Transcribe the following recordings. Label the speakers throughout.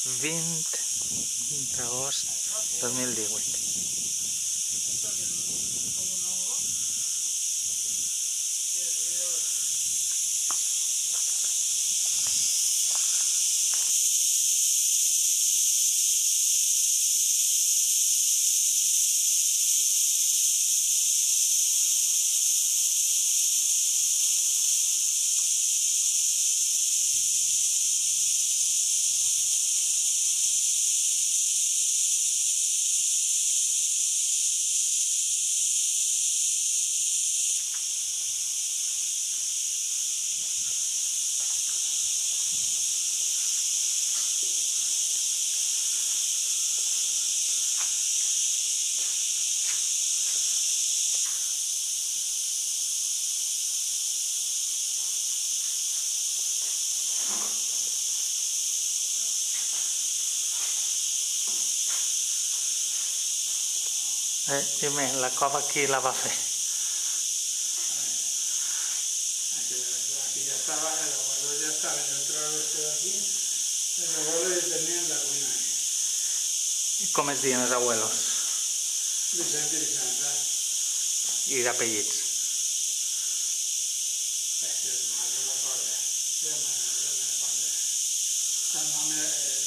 Speaker 1: 20 d'agost 2018. Dime, la cova qui la va fer?
Speaker 2: Aquí ya estaba, el abuelo ya estaba en el trono este de aquí, el abuelo ya tenía la ruïna ahí.
Speaker 1: I com es diuen els abuelos?
Speaker 2: Vicente i Vicenta.
Speaker 1: I d'apellits?
Speaker 2: No me recordo. Yo me recordo. El nombre,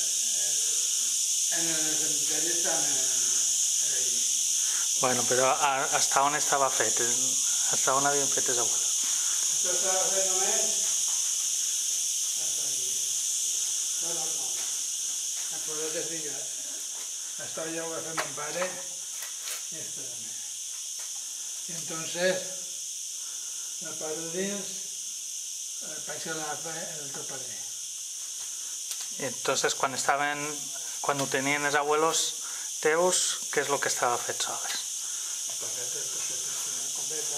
Speaker 2: en el cementerio están ahí.
Speaker 1: Bueno, però hasta on estava fet? Hasta on havien fet els abuelos?
Speaker 2: Esto estaba fet només hasta aquí. No. Acuérdate que decir que hasta ya voy a hacer mi padre y esto también. Y entonces la part de dins vaig agafar el teu padre.
Speaker 1: Entonces, quan ho tenien els abuelos teus, què és el que estava fet sols?
Speaker 2: Está fet el cosete de la copeta,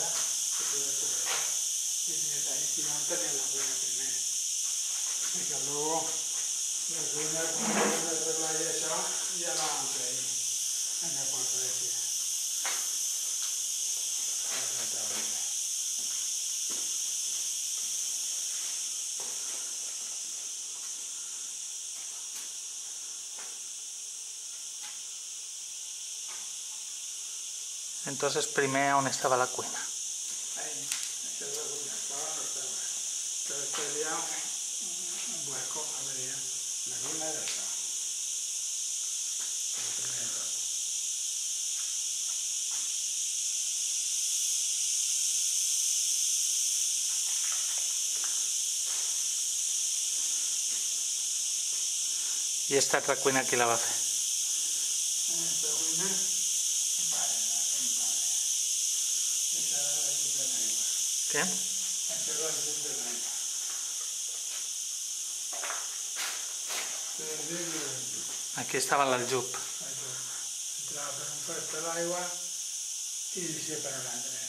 Speaker 2: y no tenía la ruina primero. Y que luego la ruina, cuando se arregla y eso, ya la van a traer en el cuarto de tía.
Speaker 1: Entonces, primer on estava la cuina?
Speaker 2: Ahí, esa es la ruina, estaba no estaba. Entonces tenía un hueco, habría la ruina ya estaba.
Speaker 1: I esta altra cuina qui la va fer?
Speaker 2: Esta ruina, mi padre. Esa era la luz de la igua.
Speaker 1: Què?
Speaker 2: Esa era la luz de la igua.
Speaker 1: Aquí estava l'aljub.
Speaker 2: Entrava per un forat l'aigua i deixia per un altre.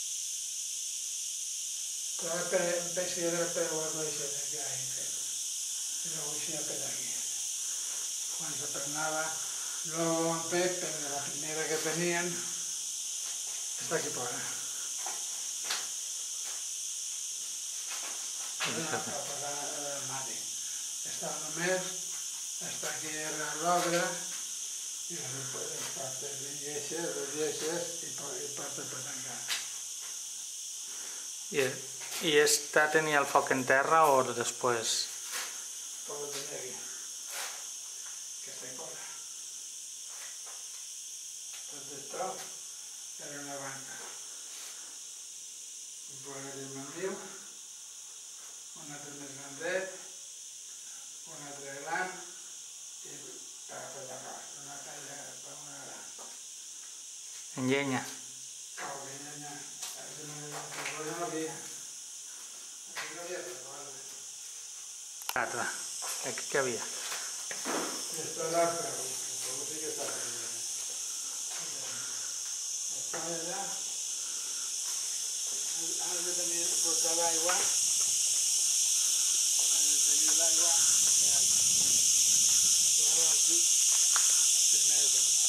Speaker 2: Entrava un peix que era per guardar això que hay fet. I luego deixia per aquí. Quan se pernava, luego un pez, pero de la primera que tenían, está aquí por ahí. Estava només, hasta aquí era l'obra, i després les partes de lleixes i partes per tancar.
Speaker 1: I esta tenia el foc en terra o després?
Speaker 2: Tot ho tenia aquí. Aquesta cosa. Tot esto era una banca. Un poc de mandiu, un altre més grandet, un altre gran, i per fer l'arròs, una talla per una gran.
Speaker 1: En llenya?
Speaker 2: Oh, que llenya. No havia. Aquí no havia res, guarda.
Speaker 1: Altra. Aquí què havia?
Speaker 2: Esto era el ferro, el ferro sí que está ahí. Está allá. Has de tenir portar l'aigua. Has de tenir l'aigua. Ahora aquí, primer de tot.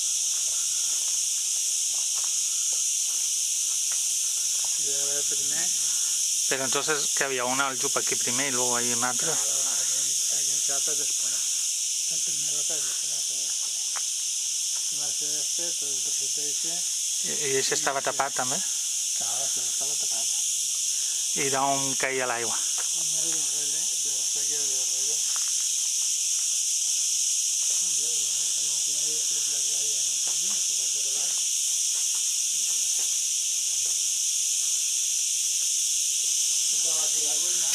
Speaker 2: Y a ver primer.
Speaker 1: Pero entonces que había una aljub aquí primer y luego hay un altre.
Speaker 2: Claro, aquí en Chapa después. El primero tot el trocet eixe.
Speaker 1: I això estava tapat també?
Speaker 2: Clar, això estava tapat.
Speaker 1: I d'on caia l'aigua?
Speaker 2: Venia de darrere, de la sèquia de darrere. La que hi ha fet la que hi ha en el camí, que passa per baix. Estava aquí la cuina.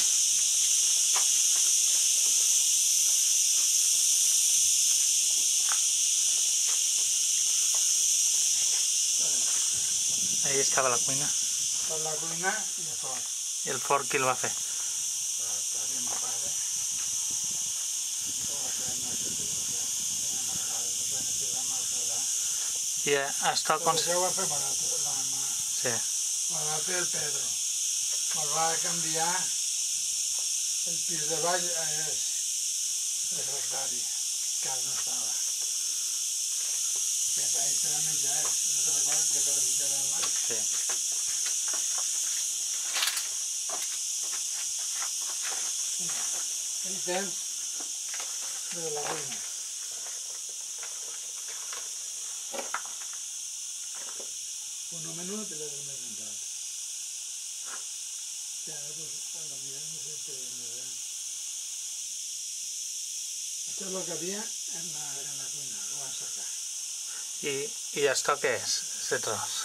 Speaker 1: Ahí estava la cuina.
Speaker 2: Per la cuina i el forn.
Speaker 1: I el forn qui el va fer?
Speaker 2: Per mi pare.
Speaker 1: I això com...
Speaker 2: Això ho va fer Morato, la mà.
Speaker 1: Sí.
Speaker 2: Morato i el Pedro. Me'l va canviar el pis de baix és refractari, que ara no estava. Que ahí serà menjar, no te recordes que serà menjar al baix?
Speaker 1: Sí.
Speaker 2: Ahí tens de la cuina. Un menut i l'altre més entrat. I ara pues, a la mirada no sé què més gran. Això és el que havia en la cuina, ho van sacar.
Speaker 1: I això què és, aquest tros?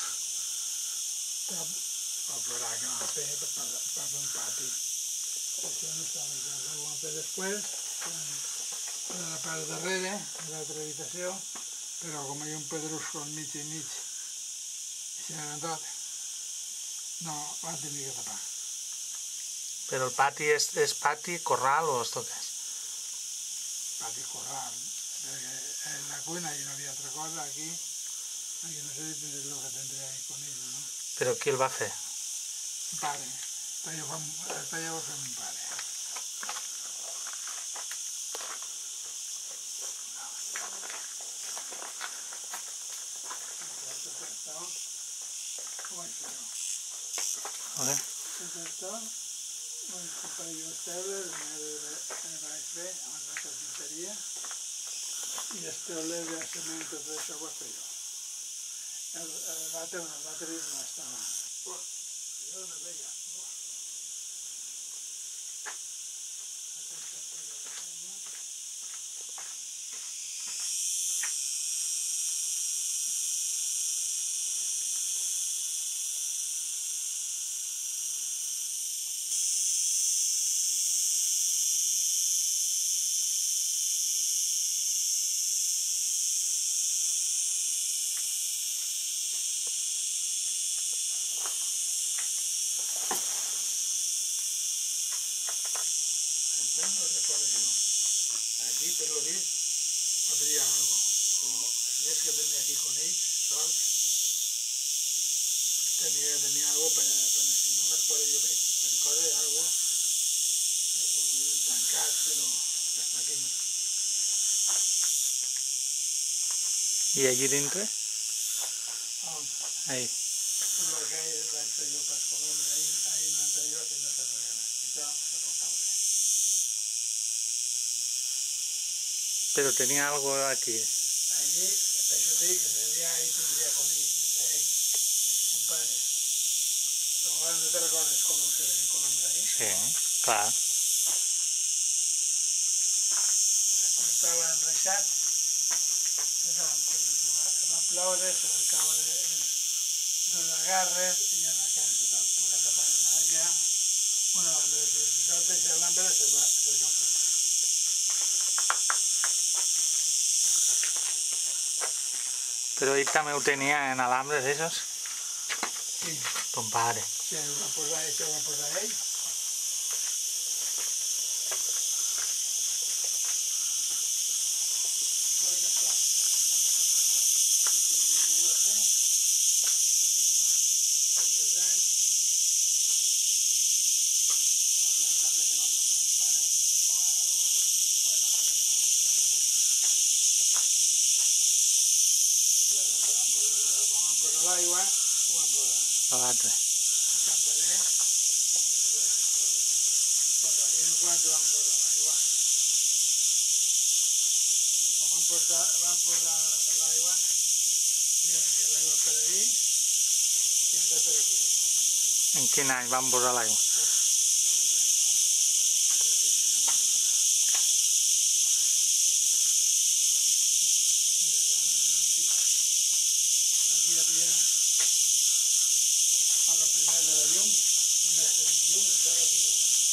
Speaker 2: El florar que van fer per fer un pati. Això no estava en casa, ho van fer després, per la part darrere, de l'altra habitació, però com hi ha un pedrusco al mig i mig, i s'ha tot, no, van tenir que tapar.
Speaker 1: Però el pati és pati, corral o esto què és?
Speaker 2: Pati corral, perquè en la cuina hi no havia altra cosa, aquí no sé si tindré el que tindré ahí con ells, no?
Speaker 1: Però qui el va fer?
Speaker 2: Un pare, esta ja ho va fer un pare.
Speaker 1: Okay.
Speaker 2: Esto, vaig comprar jo els teules, me vaig fer amb la carpinteria i els teules de cement, tot això ho vaig fer jo. El vàter no estava. Jo no veia. No recuerdo yo. Aquí, por lo visto, habría algo. O si es que tenía aquí con ells, sols, tenía algo, pero no me recuerdo yo bé. Me recuerdo algo tancat, però hasta aquí.
Speaker 1: I allí dintre? Ahí.
Speaker 2: Lo que hay es la exterior para colores, ahí no interior y no se regala. Això se pot caure.
Speaker 1: Però tenia algo aquí.
Speaker 2: Allí, això dic, que seria ahí tindria conills, compadre. Però no te recordes com se ven coloms ahí?
Speaker 1: Sí, clar.
Speaker 2: Estava enreixat, va ploure, se va caure de les garres i en la cansa tot. Una tapada que una banda de se salta i la lámpara se cau tot.
Speaker 1: Però ell també ho tenia en alambres, esos?
Speaker 2: Sí.
Speaker 1: Ton pare.
Speaker 2: Sí, ho va posar ell. L'aigua, ho vam posar.
Speaker 1: L'altre.
Speaker 2: Cantaré. Posaríem quan vam posar l'aigua. Ho vam posar l'aigua, i l'aigua per allí, i hem de per aquí.
Speaker 1: En quin any van posar l'aigua?
Speaker 2: Aquí hi havia el primer de la llum, només tenim llum, això era aquí.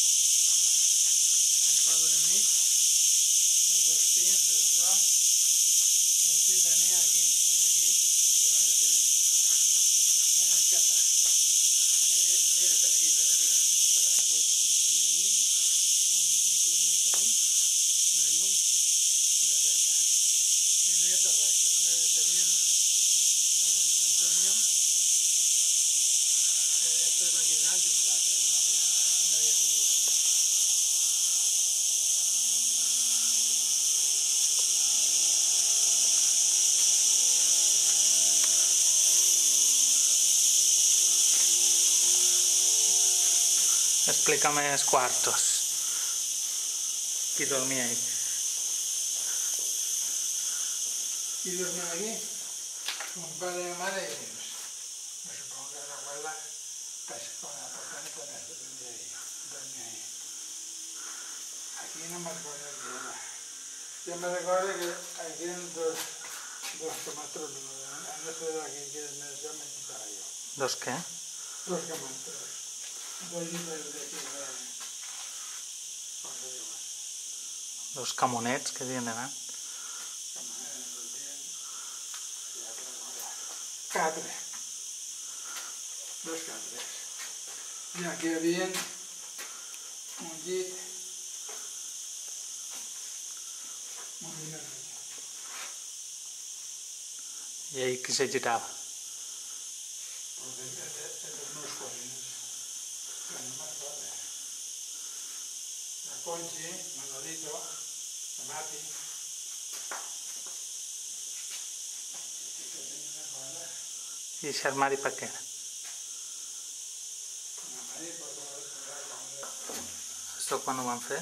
Speaker 2: Un pal de mig, els dos pins, els dos, i així tenia aquí, i aquí, ja està. Mira, per aquí, per aquí. Hi havia llum, un climent aquí, una llum, una dreta. I no hi havia res, només teníem Antonio, esto es aquí delante y nosaltres, no havia tingut.
Speaker 1: Explícame els cuartos. Qui dormia ahí?
Speaker 2: ¿Y dormían aquí? Un padre y una madre y hijos. Me supongo que la abuela, pues con la portada también se tendría ahí, dormía ahí. Aquí no me recuerdo que era. Yo me recuerdo que aquí en dos camatros, en este de aquí que me quitaba yo.
Speaker 1: Dos què?
Speaker 2: Dos camatros. Dos llibres de aquí de... Com se diu?
Speaker 1: Dos camonets que havien anat.
Speaker 2: Catre. Dos catres. I aquí hi havia un llit, un llit.
Speaker 1: I ahí qui se girava?
Speaker 2: Els meus cosins. Que no me'n recordo. La Conchi, Manolito, la Mati.
Speaker 1: I aquest armari per què era? Això quan ho van fer?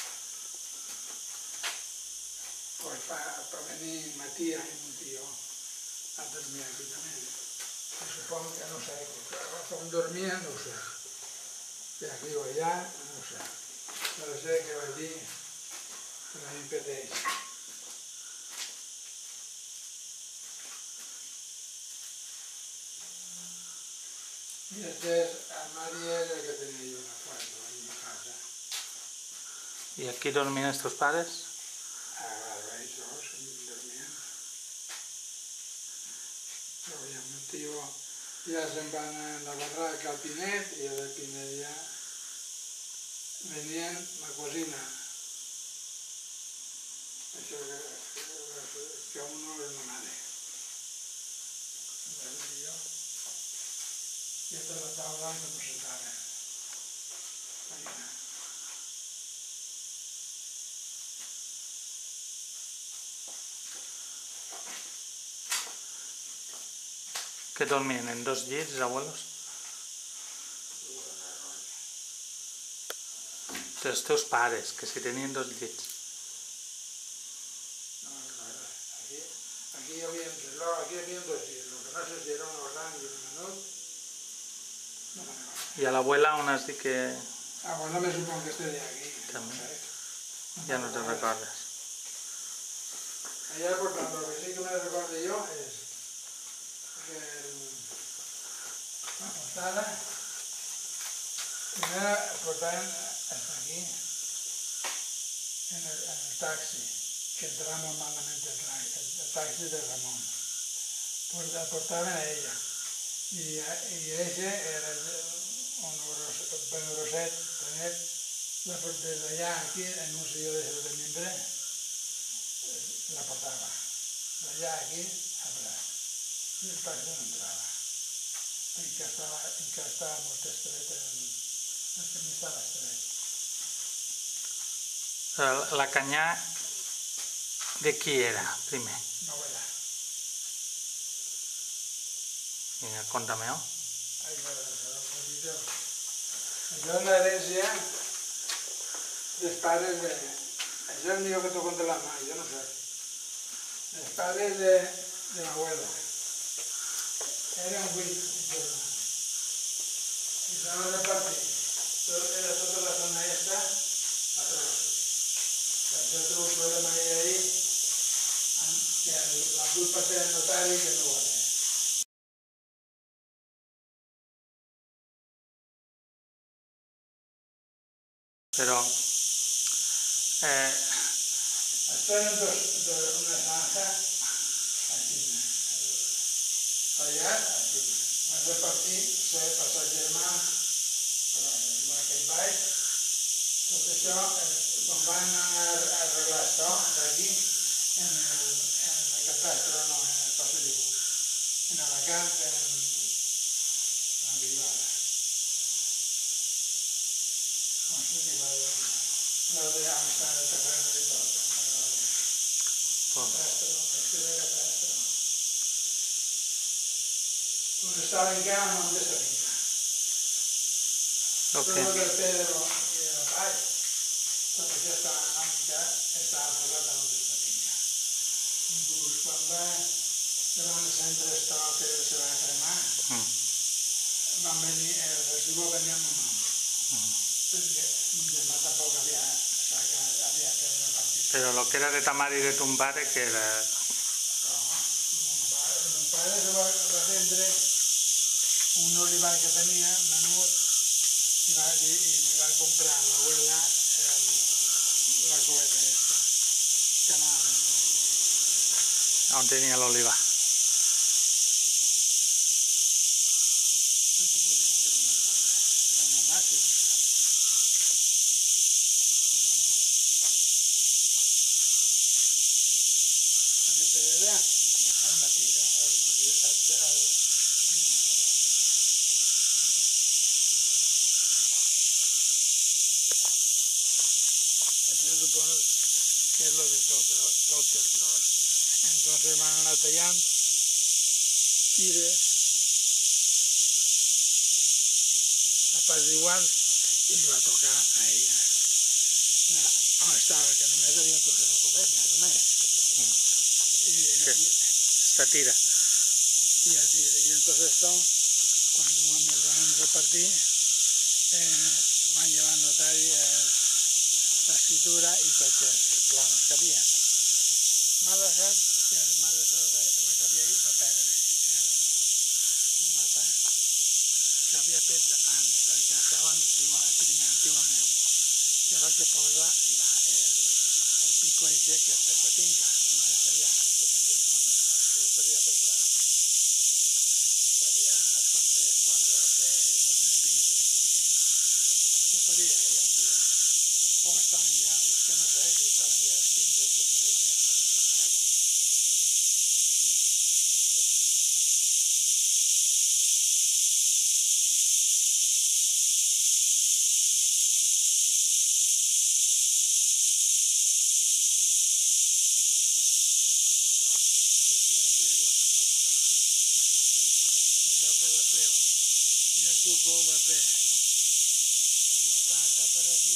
Speaker 2: Pues para venir Matías y mi tío a dormir aquí también. Y supongo que no sé, por qué razón dormían, no sé. Si aquí o allá, no sé. Pero sé que allí no me impedéis. Y este armario era el que tenía yo en el cuarto, en mi casa.
Speaker 1: I aquí dormien els teus pares?
Speaker 2: Ellos dormían. Pero ya mi tío ya se van en la barraca al Pinet y del Pinet ya venían a la cocina. Eso que a uno es normal. Y esta la tabla que nos sentaban.
Speaker 1: Que dormien en dos llits, els abuelos? Els teus pares, que si tenien dos llits.
Speaker 2: Aquí hi havia dos llits, el que no sé si era uno gran i uno menut. No me recordo.
Speaker 1: I a l'abuela on has dit que...
Speaker 2: Bueno, me supongo que esté de aquí.
Speaker 1: També.
Speaker 2: No sé.
Speaker 1: Ja no te'n recordes.
Speaker 2: Allá por tanto, lo que sí que me recuerdo yo es que la portada, primero portaban hasta aquí, en el taxi, que entramos malamente el taxi de Ramón. Pues la portaban a ella. Y ese era un Benuroset, tener desde allá aquí en un sitio de mimbre, la portaba. De allá aquí, atrás. Y el taxi no entraba. Y que estaba muy estrecho, el camí estaba estrecho.
Speaker 1: La canyà de qui era, primer?
Speaker 2: No voy a.
Speaker 1: Vinga, conta-me-ho.
Speaker 2: Això és una herència dels pares de... Això és millor que t'ho conté la mà, jo no sé. Els pares de l'abuelo. Eren 8 germans. I se van repartir. Era tota la zona esta a trossos. Per això tuvo un problema ahí, que la culpa sea el notari que no vale.
Speaker 1: Però
Speaker 2: Esto eran una zanja aquí, allá, aquí. Van repartir, se passar germà, però igual que el baix. Tot això, quan van arreglar això, d'aquí, en el catastro, no, en el paso de dibuix, en Alacant, en la Bilbao. No sé si va dir, no de Amsterdam, el terreno y todo, catastro, escribe catastro. Pues estaba en cama, ¿dónde está finca? Todo del Pedro y de la Paz, tot això estava en mica, estava posat a l'onde està finca. Inclús quan van centre esto que se va cremar, van venir, el residuo venia amb un nom. Perquè mon germà tampoc havia fet repartir.
Speaker 1: Però lo que era de ta mare i de ton pare, que era...
Speaker 2: Mon pare se va vendre un olivar que tenia, menut, i li va comprar a l'abuela la cubeta esta, que anava a vendre.
Speaker 1: On tenia l'olivar?
Speaker 2: No te puc dir, era una massa, una tira, això suposo que és lo de tot el tros. Entonces van anar tallant tires a parts iguals i li va tocar a ella. On estava, que només havia un trosset de cubeta, només.
Speaker 1: Esta tira.
Speaker 2: Y entonces esto, cuando me lo van a repartir, van llevando ahí la escritura y todos los planos que habían. Mala sort, que el mala sort la que havia va perdre el mapa que havia fet abans, el que estava primer, antigament. I ara que posa el pico ese que es de esta finca, no es de allá. Estaría pesado, estaría cuando hace los despintos y está bien. Yo estaría ella un día, o estaban ya, es que no sé si estaban ya despintos de estos países ya. Y el cuco va a hacer la zanja por aquí,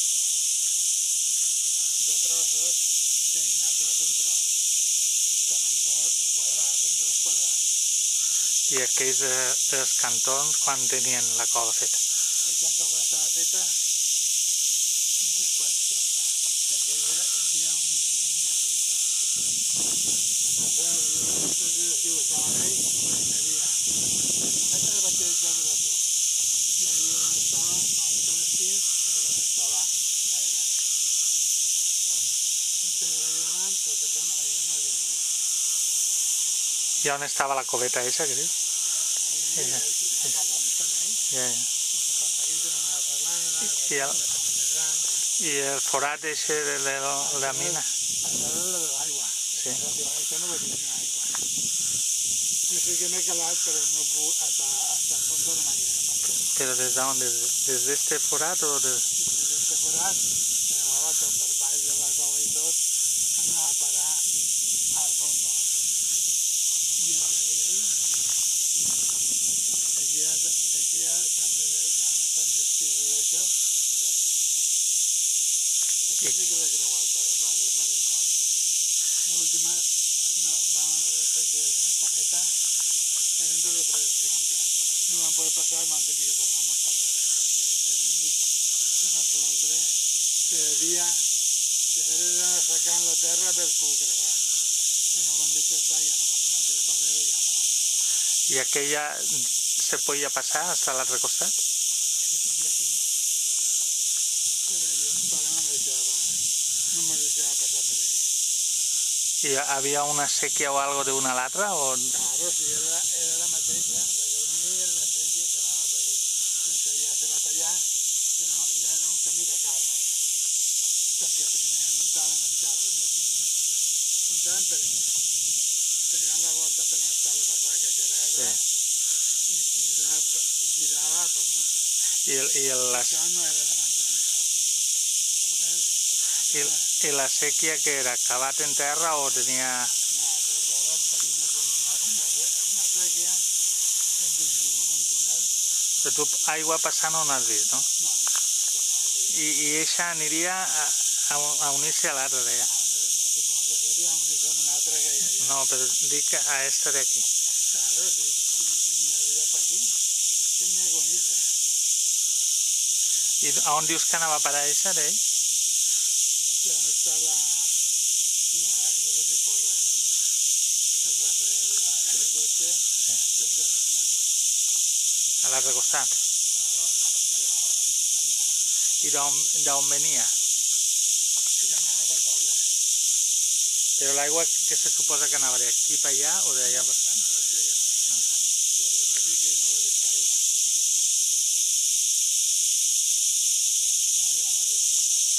Speaker 2: de trozos, que hay una trozo, un tros, con un tros quadrat, un tros quadrat.
Speaker 1: I aquells dels cantons, quan tenien la cova feta?
Speaker 2: Aquesta cova estava feta després que està, perquè hi havia un difunto. Entonces, tots els que estaven ahí, hi havia la vaig deixar de tu. I allí on estava, on estan els pins, on estava l'aire. Entre el davant, tot això no havia res.
Speaker 1: I on estava la coveta eixa, que dius?
Speaker 2: On estan ahí.
Speaker 1: Ja.
Speaker 2: El que passa que tenen arreglant,
Speaker 1: I el forat eixe de la mina?
Speaker 2: Alrededor de l'aigua.
Speaker 1: Sí.
Speaker 2: Això no ho tinc aigua. Jo sí que m'he calat, però no puc, hasta el fons de la manera.
Speaker 1: Però des d'on? Des d'este forat o des...
Speaker 2: Des d'este forat, cremava tot per baix de la cova i tot, anava a parar al fons. I el que hi havia, aquí on estan els pisos d'això, això sí que l'he creuat, va en compte. L'última meta, dentro de tradición. No van poder passar, van tenir que tornar més per darrere, perquè per enmig de resoldre que devia d'anar sacant la terra per poder creuar. Però quan deixa estar ja no van tirar per darrere i ja no van.
Speaker 1: ¿Y aquella se podía pasar hasta el otro costat?
Speaker 2: Se podia sí, però el pare no me deixava passar per ell.
Speaker 1: ¿Y había una sequía o algo de una a l'altra? O...
Speaker 2: Claro, sí, era la mateixa, la que venia era la sequia que anava per ell. Doncs ja se va tallar, però ja era un camí de carros, perquè primer muntaven els carros, muntaven per ells, pegant la volta per on estava la barraca xerada i girava per munt. Això no era de l'entrada.
Speaker 1: ¿Y la sequía que era? ¿Cavat en terra o tenía...?
Speaker 2: No, però tenia una sèquia un túnel.
Speaker 1: Però tu aigua passant no n'has vist, no?
Speaker 2: No.
Speaker 1: I eixa aniria a unir-se a l'altra d'allà?
Speaker 2: Supongo que seria unir-se a una altra que hi ha.
Speaker 1: No, però dic a esta d'aquí.
Speaker 2: Claro, si venia d'allà per aquí, tenia que unir-se.
Speaker 1: I a on dius que anava a parar eixa d'ell?
Speaker 2: Que on està la que posa el Rafael el cotxe, és de frenar.
Speaker 1: A l'altre costat.
Speaker 2: Claro, però allà.
Speaker 1: I d'on venia?
Speaker 2: Ella anava per doble.
Speaker 1: Però l'aigua que se suposa que anava d'aquí per allà o d'allà per...
Speaker 2: No, això ja no sé. Jo t'he dit que jo no l'he vist aigua. Aigua no hi ha per doble.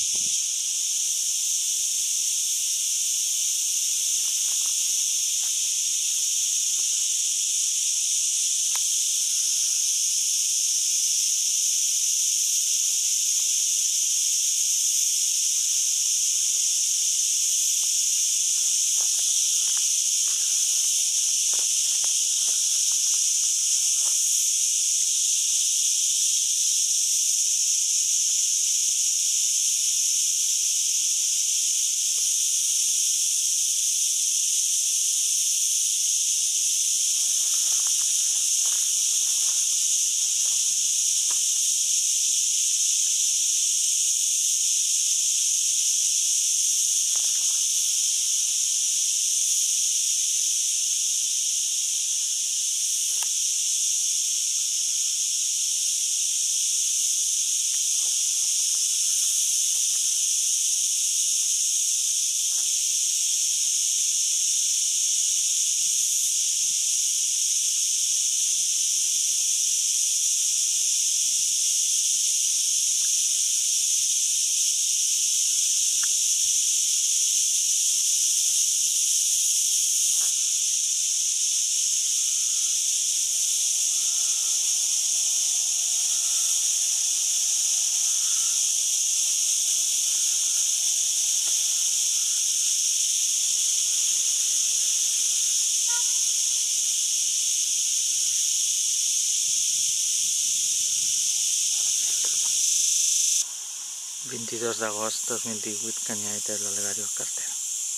Speaker 1: 22 d'agost 2018, Canyaet de l'Olegario Cartero.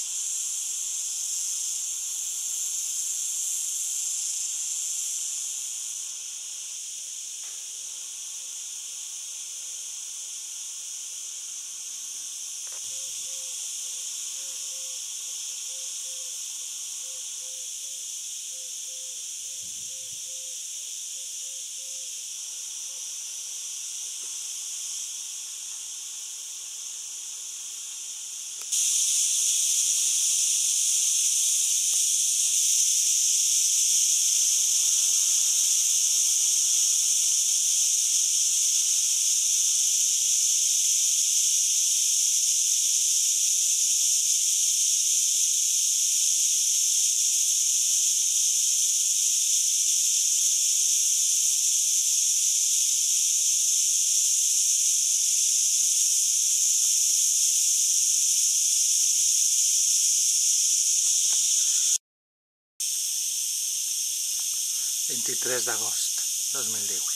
Speaker 1: ...23 d'agost 2018.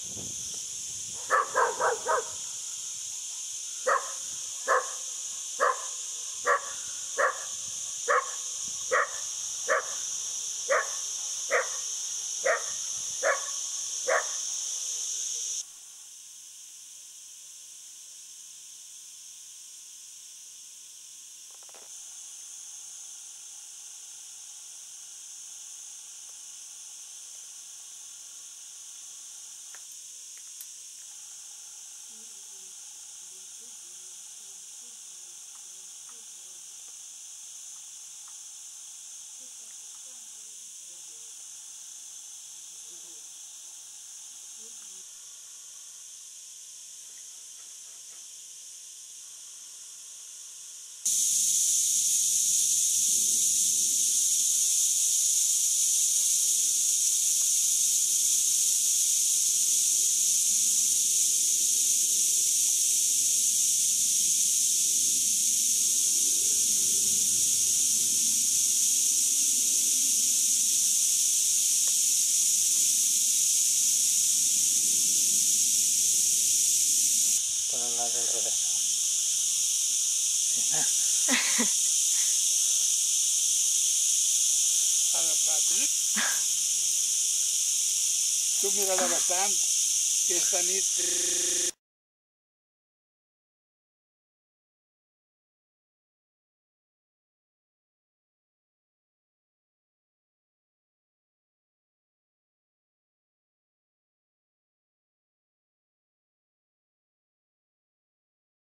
Speaker 1: Por el lado del revés.
Speaker 2: Ara fa... Tu mira-la bastant, que esta nit...